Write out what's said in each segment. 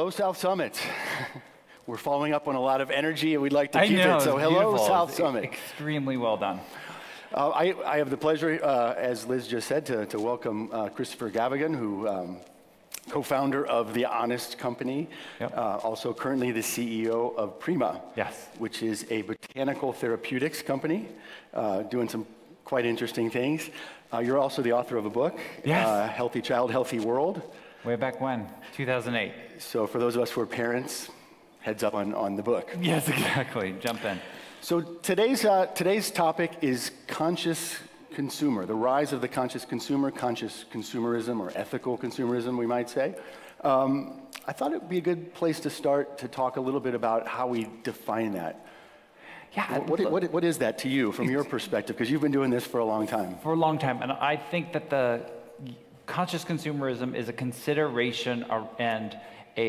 Hello, South Summit. We're following up on a lot of energy, and we'd like to keep it. So hello, beautiful. South Summit. Extremely well done. I have the pleasure, as Liz just said, to welcome Christopher Gavigan, who co-founder of The Honest Company, Yep. Also currently the CEO of Prima, Yes. which is a botanical therapeutics company, doing some quite interesting things. You're also the author of a book, Yes. Healthy Child, Healthy World. Way back when? 2008. So for those of us who are parents, heads up on the book. Yes, exactly. Jump in. So today's topic is conscious consumer, the rise of the conscious consumer, conscious consumerism, or ethical consumerism, we might say. I thought it would be a good place to start to talk a little bit about how we define that. Yeah. What is that to you from your perspective? Because you've been doing this for a long time. For a long time. And I think that the conscious consumerism is a consideration and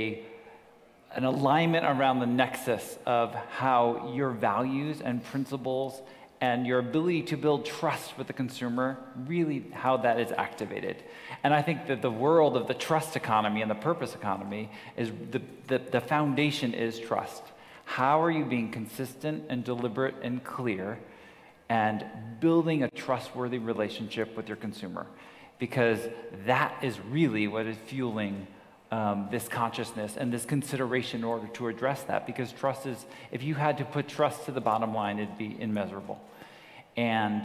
an alignment around the nexus of how your values and principles and your ability to build trust with the consumer, really how that is activated. And I think that the world of the trust economy and the purpose economy is the foundation is trust. How are you being consistent and deliberate and clear and building a trustworthy relationship with your consumer? Because that is really what is fueling this consciousness and this consideration in order to address that. Because trust is, if you had to put trust to the bottom line, it'd be immeasurable. And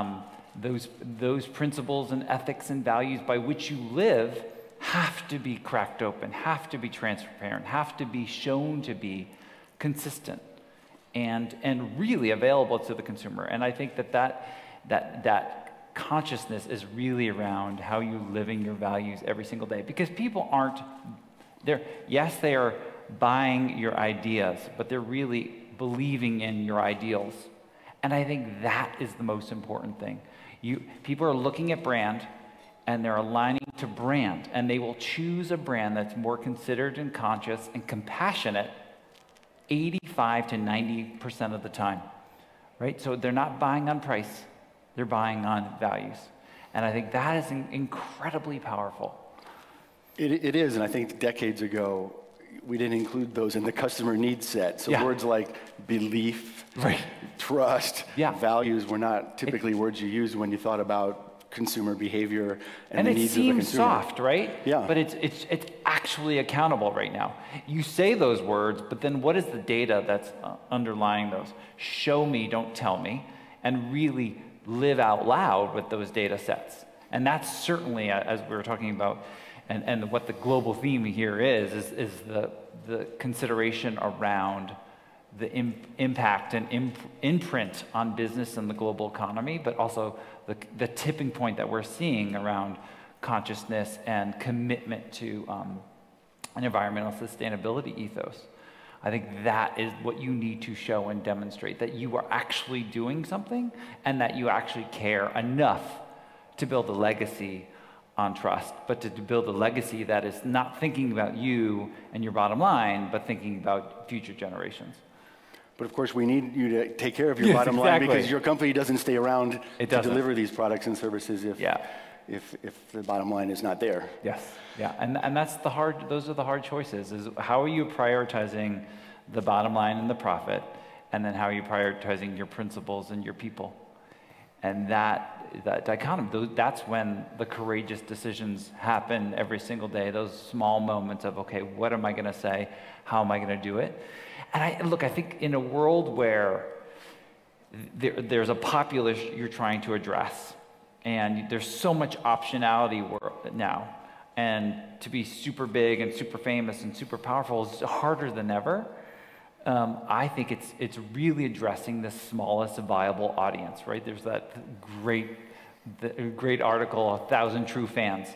those principles and ethics and values by which you live have to be cracked open, have to be transparent, have to be shown to be consistent and really available to the consumer. And I think that consciousness is really around how you're living your values every single day. Because people aren't, yes, they are buying your ideas, but they're really believing in your ideals. And I think that is the most important thing. People are looking at brand, and they're aligning to brand, and they will choose a brand that's more considered and conscious and compassionate 85 to 90% of the time, right? So they're not buying on price. They're buying on values. And I think that is incredibly powerful. It is, and I think decades ago, we didn't include those in the customer needs set. So words like belief, right, trust, values were not typically words you used when you thought about consumer behavior and the needs of the consumer. It seems soft, right? Yeah. But it's actually accountable right now. You say those words, but then what is the data that's underlying those? Show me, don't tell me, and really live out loud with those data sets. And that's certainly, as we were talking about, and what the global theme here is the consideration around the impact and imprint on business and the global economy, but also the tipping point that we're seeing around consciousness and commitment to an environmental sustainability ethos. I think that is what you need to show and demonstrate, that you are actually doing something and that you actually care enough to build a legacy on trust, but to build a legacy that is not thinking about you and your bottom line, but thinking about future generations. But of course, we need you to take care of your bottom line, because your company doesn't stay around to deliver these products and services if the bottom line is not there. Yes, yeah, and that's those are the hard choices, is how are you prioritizing the bottom line and the profit, and then how are you prioritizing your principles and your people? And that dichotomy, that's when the courageous decisions happen every single day, those small moments of, okay, what am I gonna say? How am I gonna do it? And I think in a world where there's a populace you're trying to address, and there's so much optionality now, and to be super big and super famous and super powerful is harder than ever. I think it's really addressing the smallest viable audience, right? There's that great article, 1,000 True Fans,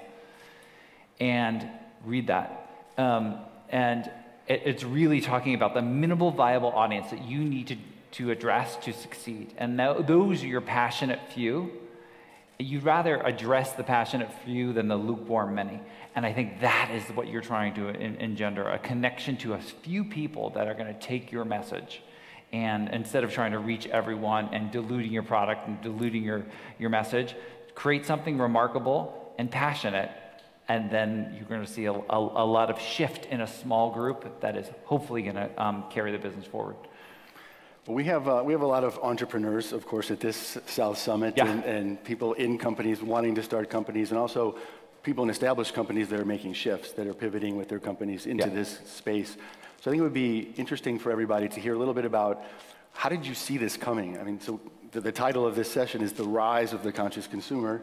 and read that. And it's really talking about the minimal viable audience that you need to address to succeed. And those are your passionate few. You'd rather address the passionate few than the lukewarm many. And I think that is what you're trying to engender, a connection to a few people that are going to take your message. And instead of trying to reach everyone and diluting your product and diluting your message, create something remarkable and passionate and then you're going to see a lot of shift in a small group that is hopefully going to carry the business forward. Well, we have a lot of entrepreneurs, of course, at this South Summit, Yeah. and people in companies wanting to start companies, and also people in established companies that are making shifts, that are pivoting with their companies into Yeah. this space. So I think it would be interesting for everybody to hear a little bit about how did you see this coming? I mean, so the title of this session is The Rise of the Conscious Consumer,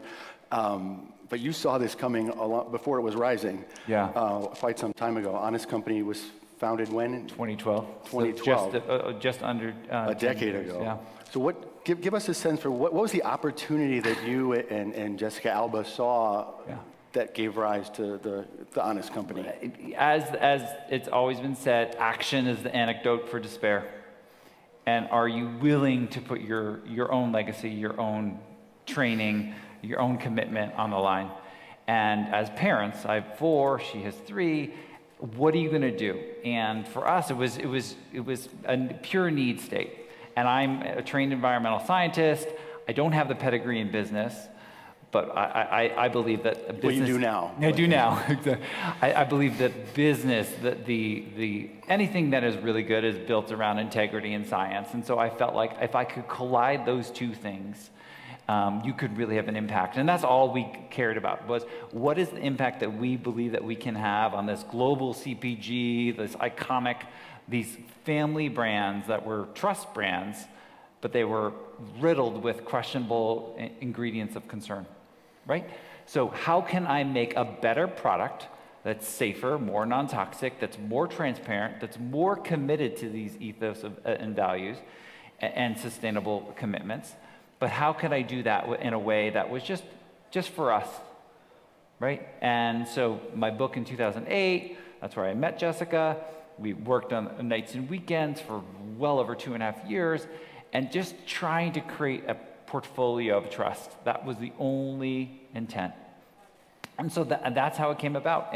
but you saw this coming a lot before it was rising. Yeah. Quite some time ago. Honest Company was founded when? 2012. 2012. So just under A 10 decade years, ago. Yeah. So give us a sense for what was the opportunity that you and Jessica Alba saw that gave rise to the Honest Company? As it's always been said, action is the antidote for despair. And are you willing to put your own legacy, your own training, your own commitment on the line? And as parents, I have 4, she has 3. What are you going to do? And for us, it was a pure need state. And I'm a trained environmental scientist. I don't have the pedigree in business, but I believe that a business. Well, you do now. I do now. I believe that business, that the anything that is really good is built around integrity and science. And so I felt like if I could collide those two things, you could really have an impact. And that's all we cared about, was what is the impact that we believe that we can have on this global CPG, this iconic, these family brands that were trust brands, but they were riddled with questionable ingredients of concern, right? So how can I make a better product that's safer, more non-toxic, that's more transparent, that's more committed to these ethos and values and sustainable commitments? But how could I do that in a way that was just for us, right? And so my book in 2008, that's where I met Jessica. We worked on nights and weekends for well over 2.5 years, and just trying to create a portfolio of trust. That was the only intent. And so that's how it came about.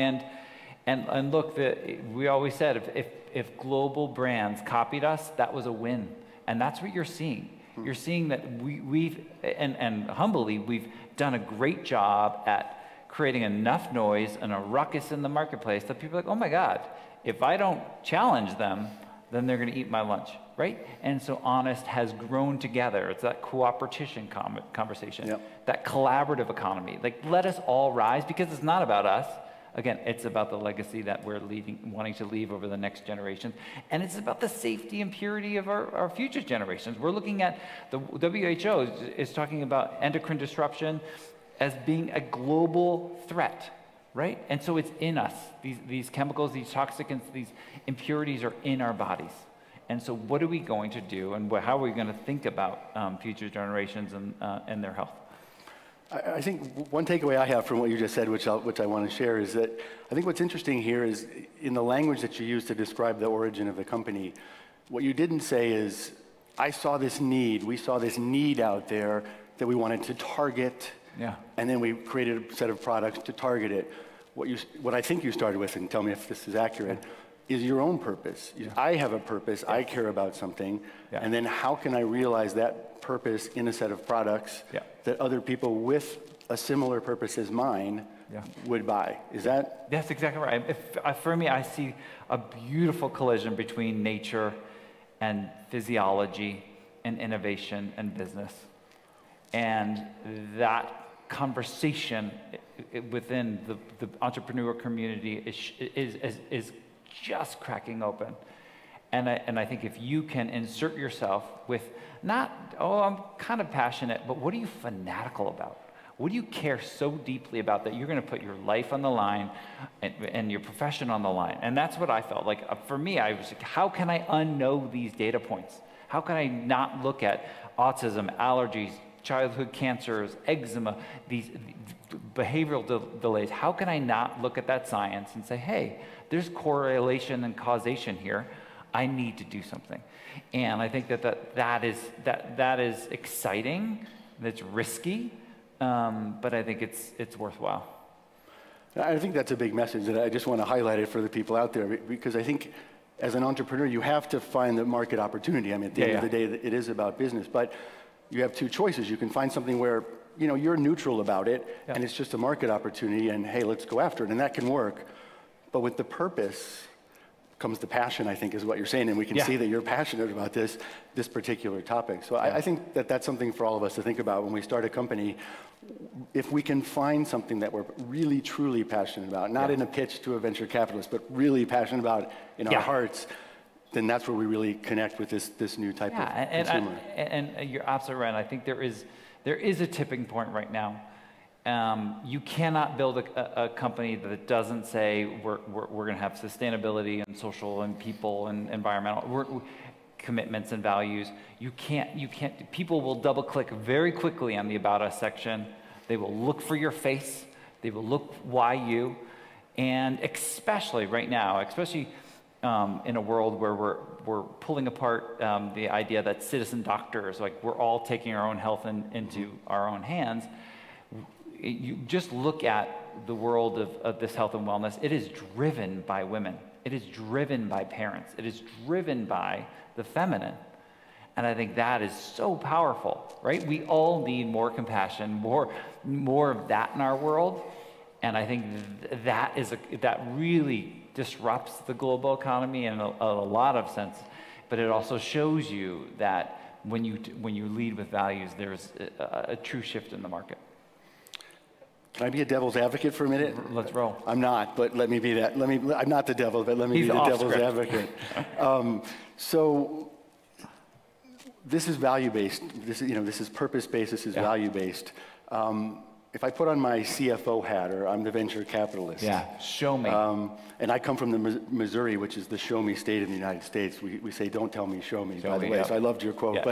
And look, we always said if global brands copied us, that was a win. And that's what you're seeing. You're seeing that we've humbly, we've done a great job at creating enough noise and a ruckus in the marketplace that people are like, oh my God, if I don't challenge them, then they're going to eat my lunch, right? And so Honest has grown together. It's that cooperation conversation, that collaborative economy. Like, let us all rise, because it's not about us. Again, it's about the legacy that we're wanting to leave over the next generation. And it's about the safety and purity of our future generations. We're looking at, the WHO is talking about endocrine disruption as being a global threat, right? And so it's in us. These chemicals, these toxicants, these impurities are in our bodies. And so what are we going to do, and how are we going to think about future generations and their health? I think one takeaway I have from what you just said, which I want to share, is that I think what's interesting here is in the language that you use to describe the origin of the company, what you didn't say is, I saw this need, we saw this need out there that we wanted to target, and then we created a set of products to target it. What I think you started with, and tell me if this is accurate, is your own purpose. I have a purpose, I care about something, and then how can I realize that purpose in a set of products that other people with a similar purpose as mine would buy? Is that? That's exactly right. For me, I see a beautiful collision between nature and physiology and innovation and business. And that conversation within the entrepreneur community is just cracking open. And I think if you can insert yourself with not, oh, I'm kind of passionate, but what are you fanatical about? What do you care so deeply about that you're going to put your life on the line and your profession on the line? And that's what I felt like. For me, I was like, how can I unknow these data points? How can I not look at autism, allergies, childhood cancers, eczema, these behavioral delays? How can I not look at that science and say, hey, there's correlation and causation here. I need to do something. And I think that is exciting, that's risky, but I think it's worthwhile. I think that's a big message, and I just want to highlight it for the people out there, because I think as an entrepreneur, you have to find the market opportunity. I mean, at the end of the day, it is about business, but you have two choices. You can find something where you're neutral about it, Yeah. and it's just a market opportunity, and hey, let's go after it, and that can work. But with the purpose comes the passion, I think, is what you're saying, and we can Yeah. see that you're passionate about this particular topic. So I think that that's something for all of us to think about when we start a company. If we can find something that we're really, truly passionate about, not in a pitch to a venture capitalist, but really passionate about in our hearts, then that's where we really connect with this new type of consumer. And you're absolutely right. I think there is a tipping point right now. You cannot build a company that doesn't say we're going to have sustainability and social and people and environmental commitments and values. You can't. People will double click very quickly on the About Us section. They will look for your face. They will look why you, and especially right now, especially in a world where we're pulling apart the idea that citizen doctors, like we're all taking our own health into our own hands. You just look at the world of this health and wellness. It is driven by women. It is driven by parents. It is driven by the feminine. And I think that is so powerful, right? We all need more compassion, more of that in our world. And I think that really disrupts the global economy in a lot of sense. But it also shows you that when you lead with values, there's a true shift in the market. Can I be a devil's advocate for a minute? Let's roll. I'm not, but let me be that. I'm not the devil, but let me be the devil's advocate. So this is value-based. This is purpose-based. This is value-based. If I put on my CFO hat, or I'm the venture capitalist. Yeah, show me. And I come from the Missouri, which is the show me state in the United States. We say, don't tell me, show me, by the way. So I loved your quote.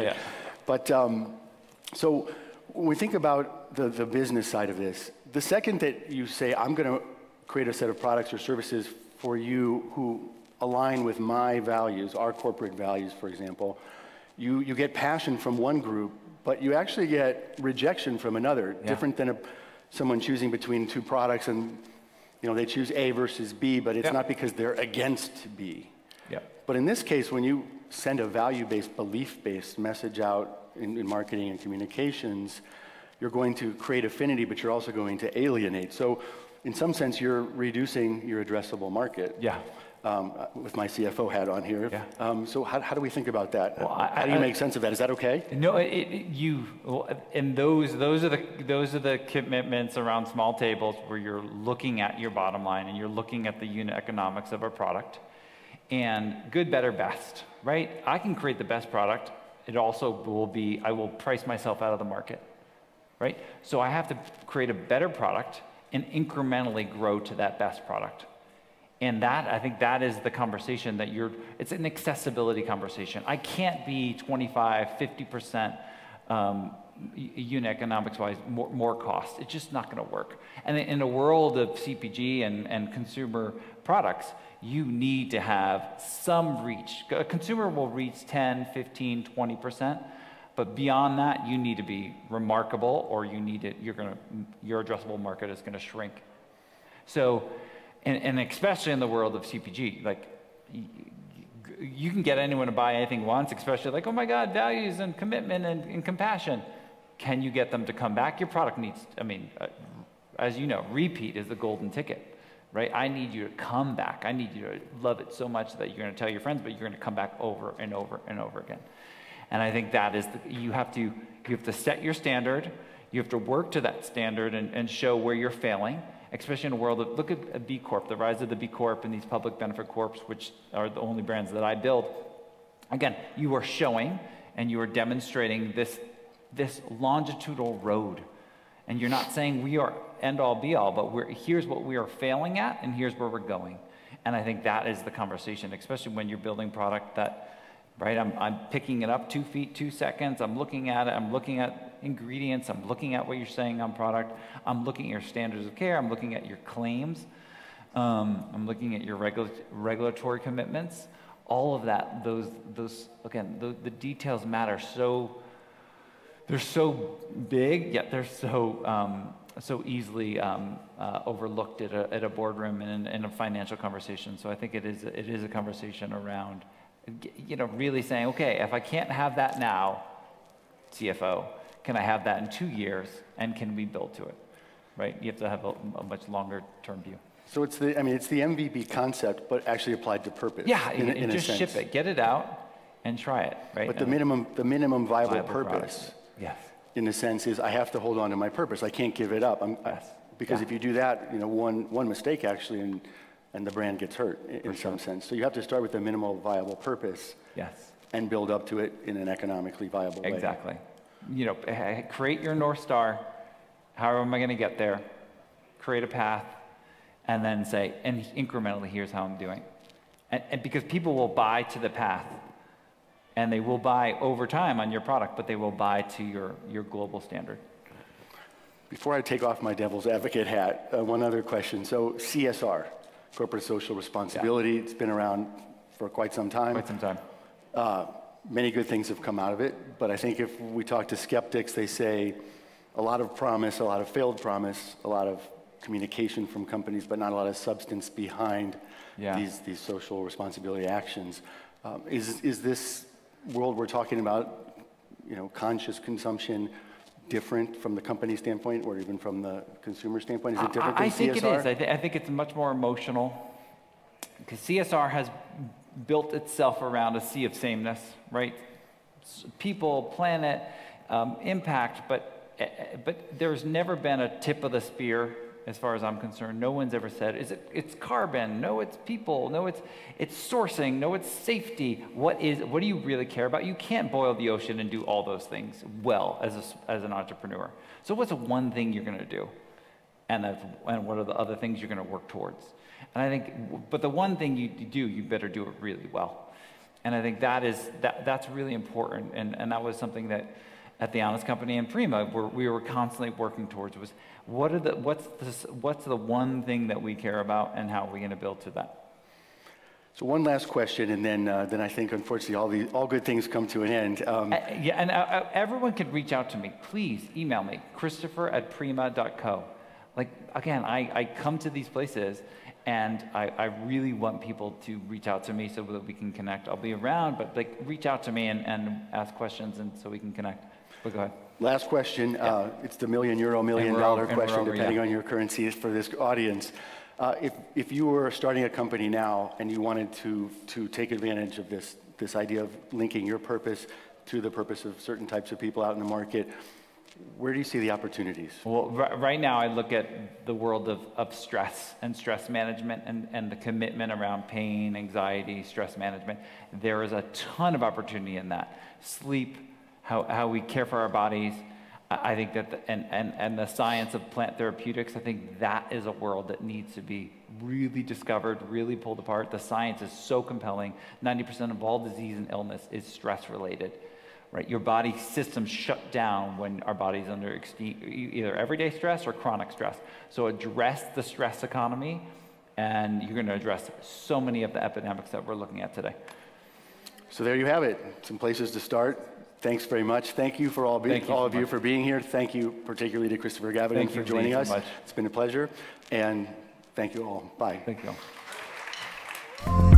So when we think about the business side of this, the second that you say, I'm going to create a set of products or services for you who align with my values, our corporate values, for example, you get passion from one group, but you actually get rejection from another, different than someone choosing between two products and they choose A versus B, but it's not because they're against B. But in this case, when you send a value-based, belief-based message out in marketing and communications, you're going to create affinity, but you're also going to alienate. So in some sense, you're reducing your addressable market. With my CFO hat on here. So how do we think about that? Well, how do you make sense of that? Is that okay? No, and those are the commitments around small tables where you're looking at your bottom line and you're looking at the unit economics of our product. And good, better, best, right? I can create the best product. It also will be, I will price myself out of the market, right? So I have to create a better product and incrementally grow to that best product. And I think that is the conversation that it's an accessibility conversation. I can't be 25, 50% unit economics-wise more cost. It's just not gonna work. And in a world of CPG and consumer products, you need to have some reach. A consumer will reach 10, 15, 20%, but beyond that, you need to be remarkable, or your addressable market is gonna shrink. So, and especially in the world of CPG, like you can get anyone to buy anything once, especially like, oh my God, values and commitment and compassion. Can you get them to come back? Your product needs, as you know, repeat is the golden ticket, right? I need you to come back. I need you to love it so much that you're going to tell your friends, but you're going to come back over and over and over again. And I think that is, you have to set your standard. You have to work to that standard and show where you're failing. Especially in a world of, look at a B Corp, the rise of the B Corp and these public benefit corps, which are the only brands that I build. Again, you are showing and you are demonstrating this longitudinal road. And you're not saying we are end all be all, but here's what we are failing at and here's where we're going. And I think that is the conversation, especially when you're building product that, right, I'm picking it up 2 feet, 2 seconds, I'm looking at it, I'm looking at ingredients, I'm looking at what you're saying on product, I'm looking at your standards of care, I'm looking at your claims, I'm looking at your regulatory commitments. All of that, the details matter. So they're so big, yet they're so easily overlooked at a boardroom and in a financial conversation. So I think it is a conversation around, really saying, okay, if I can't have that now, CFO, can I have that in 2 years, and can we build to it, right? You have to have a much longer term view. So it's the MVP concept, but actually applied to purpose. Yeah, in just a sense. ship it, get it out, and try it, right? But the minimum viable purpose, product. Yes. in a sense, is I have to hold on to my purpose. I can't give it up. Because if you do that, one mistake actually, and the brand gets hurt in some sense. So you have to start with a minimal viable purpose. Yes. And build up to it in an economically viable way. Exactly. Create your North Star. How am I going to get there? Create a path, and then say, and incrementally, here's how I'm doing. And because people will buy to the path, and they will buy over time on your product, but they will buy to your global standard. Before I take off my devil's advocate hat, one other question. So CSR, corporate social responsibility, it's been around for quite some time. Quite some time. Many good things have come out of it, but I think if we talk to skeptics, they say a lot of promise, a lot of failed promise, a lot of communication from companies, but not a lot of substance behind these social responsibility actions. Is this world we're talking about, conscious consumption, different from the company standpoint or even from the consumer standpoint? Is it different than CSR? I think it is. I think it's much more emotional, because CSR has built itself around a sea of sameness, right? People, planet, impact, but there's never been a tip of the spear as far as I'm concerned. No one's ever said, it's carbon, no, it's people, no, it's sourcing, no, it's safety. What do you really care about? You can't boil the ocean and do all those things well as an entrepreneur. So what's the one thing you're going to do? And what are the other things you're going to work towards? And I think, but the one thing you do, you better do it really well. And I think that's really important. And that was something that at The Honest Company and Prima, we were constantly working towards, was what's the one thing that we care about, and how are we going to build to that? So one last question, and then I think, unfortunately, all good things come to an end. Everyone can reach out to me. Please email me, Christopher@prima.co. Again, I come to these places, and I really want people to reach out to me so that we can connect. I'll be around, but reach out to me and ask questions, and so we can connect. But go ahead. Last question. It's the $1 million question, depending on your currency for this audience. If you were starting a company now and you wanted to take advantage of this idea of linking your purpose to the purpose of certain types of people out in the market, where do you see the opportunities? Well, right now I look at the world of stress and stress management and the commitment around pain, anxiety, stress management. There is a ton of opportunity in that. Sleep, how we care for our bodies. I think that, and the science of plant therapeutics, I think that is a world that needs to be really discovered, really pulled apart. The science is so compelling. 90% of all disease and illness is stress related, right? Your body systems shut down when our body's under either everyday stress or chronic stress. So address the stress economy, and you're going to address so many of the epidemics that we're looking at today. So there you have it. Some places to start. Thanks very much. Thank you for all of you for being here. Thank you particularly to Christopher Gavin for joining us. It's been a pleasure. And thank you all. Bye. Thank you all.